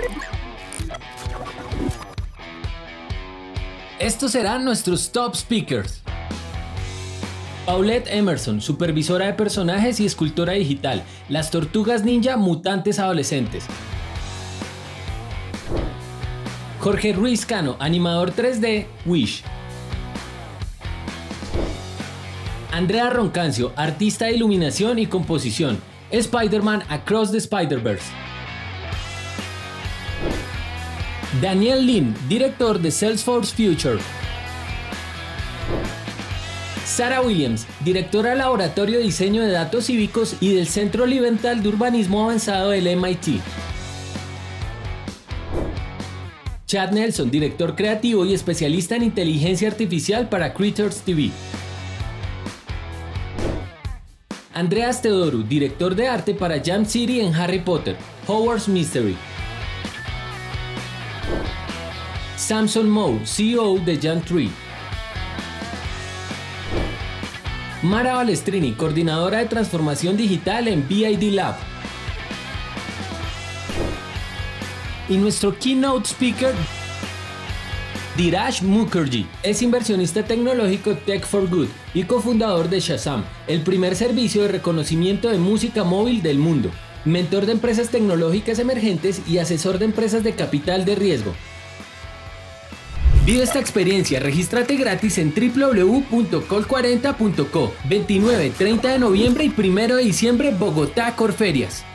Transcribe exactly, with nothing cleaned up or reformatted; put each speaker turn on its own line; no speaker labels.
Estos serán nuestros top speakers. Paulette Emerson, supervisora de personajes y escultora digital, Las Tortugas Ninja Mutantes Adolescentes. Jorge Ruiz Cano, animador tres D, Wish. Andrea Roncancio, artista de iluminación y composición, Spider-Man Across the Spider-Verse. Daniel Lin, director de Salesforce Future. Sarah Williams, directora del Laboratorio de Diseño de Datos Cívicos y del Centro Livental de Urbanismo Avanzado del M I T. Chad Nelson, director creativo y especialista en inteligencia artificial para Critters T V. Andreas Teodoru, director de arte para Jam City en Harry Potter, Hogwarts Mystery. Samson Moe, C E O de Jam tres. Mara Balestrini, coordinadora de transformación digital en B I D Lab. Y nuestro keynote speaker, Dheeraj Mukherjee, es inversionista tecnológico Tech for Good y cofundador de Shazam, el primer servicio de reconocimiento de música móvil del mundo, mentor de empresas tecnológicas emergentes y asesor de empresas de capital de riesgo. Vive esta experiencia, regístrate gratis en w w w punto col cuarenta punto co, veintinueve, treinta de noviembre y primero de diciembre, Bogotá Corferias.